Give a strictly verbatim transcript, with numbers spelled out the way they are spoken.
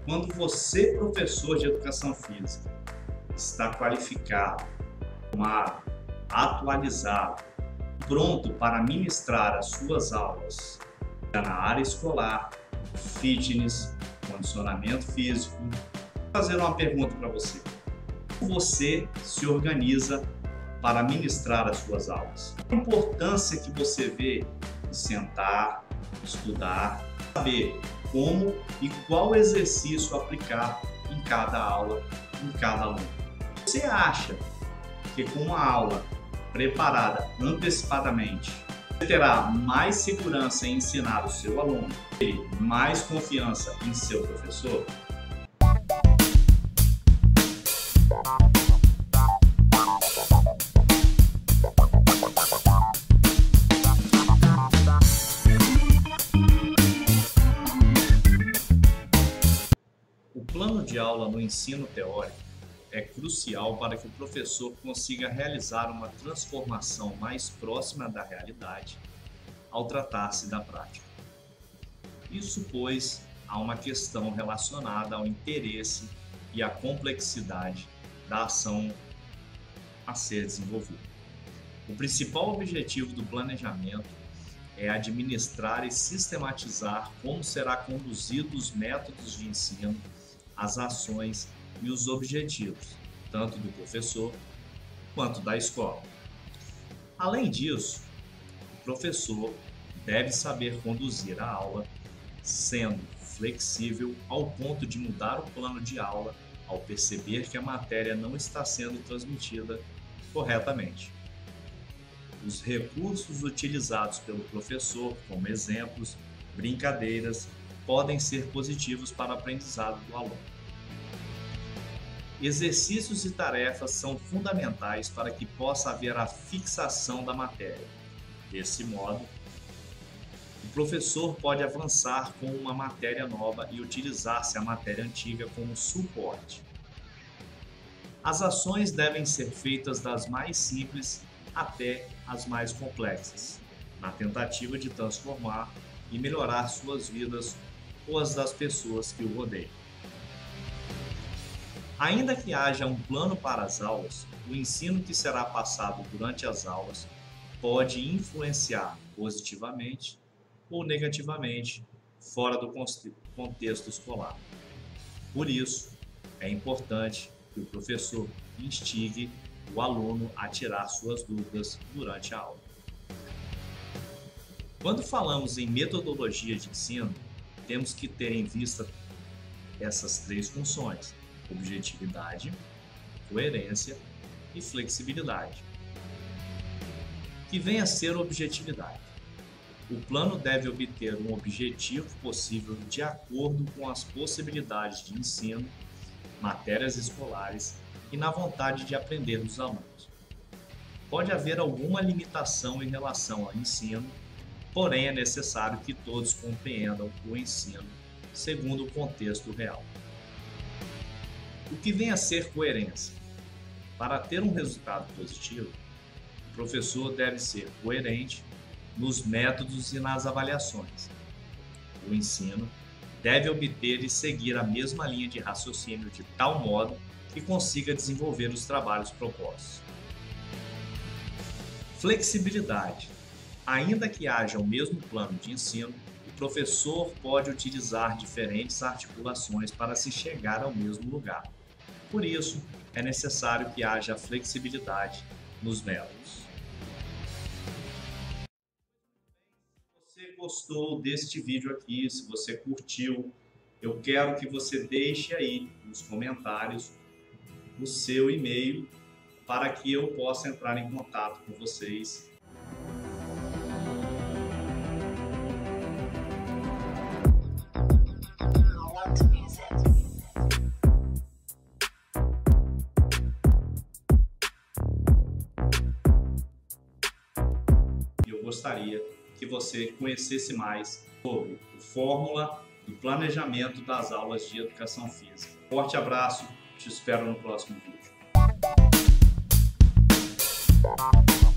Quando você, professor de educação física, está qualificado, formado, atualizado, pronto para ministrar as suas aulas na área escolar, fitness, condicionamento físico, vou fazer uma pergunta para você. Como você se organiza para ministrar as suas aulas? A importância que você vê de sentar, estudar, saber como e qual exercício aplicar em cada aula, em cada aluno. Você acha que com uma aula preparada antecipadamente, você terá mais segurança em ensinar o seu aluno e mais confiança em seu professor? O plano de aula no ensino teórico é crucial para que o professor consiga realizar uma transformação mais próxima da realidade ao tratar-se da prática. Isso pois há uma questão relacionada ao interesse e à complexidade da ação a ser desenvolvida. O principal objetivo do planejamento é administrar e sistematizar como será conduzido os métodos de ensino, as ações e os objetivos, tanto do professor quanto da escola. Além disso, o professor deve saber conduzir a aula, sendo flexível ao ponto de mudar o plano de aula ao perceber que a matéria não está sendo transmitida corretamente. Os recursos utilizados pelo professor, como exemplos, brincadeiras, podem ser positivos para o aprendizado do aluno. Exercícios e tarefas são fundamentais para que possa haver a fixação da matéria. Desse modo, o professor pode avançar com uma matéria nova e utilizar-se a matéria antiga como suporte. As ações devem ser feitas das mais simples até as mais complexas, na tentativa de transformar e melhorar suas vidas ou as das pessoas que o rodeiam. Ainda que haja um plano para as aulas, o ensino que será passado durante as aulas pode influenciar positivamente ou negativamente fora do contexto escolar. Por isso, é importante que o professor instigue o aluno a tirar suas dúvidas durante a aula. Quando falamos em metodologia de ensino, temos que ter em vista essas três funções: objetividade, coerência e flexibilidade. Que vem a ser objetividade. O plano deve obter um objetivo possível de acordo com as possibilidades de ensino, matérias escolares e na vontade de aprender dos alunos. Pode haver alguma limitação em relação ao ensino, porém é necessário que todos compreendam o ensino segundo o contexto real. O que vem a ser coerência? Para ter um resultado positivo, o professor deve ser coerente nos métodos e nas avaliações. O ensino deve obter e seguir a mesma linha de raciocínio de tal modo que consiga desenvolver os trabalhos propostos. Flexibilidade. Ainda que haja o mesmo plano de ensino, o professor pode utilizar diferentes articulações para se chegar ao mesmo lugar. Por isso, é necessário que haja flexibilidade nos métodos. Se você gostou deste vídeo aqui, se você curtiu, eu quero que você deixe aí nos comentários o seu e-mail para que eu possa entrar em contato com vocês. Eu gostaria que você conhecesse mais sobre a fórmula do planejamento das aulas de educação física. Forte abraço, te espero no próximo vídeo.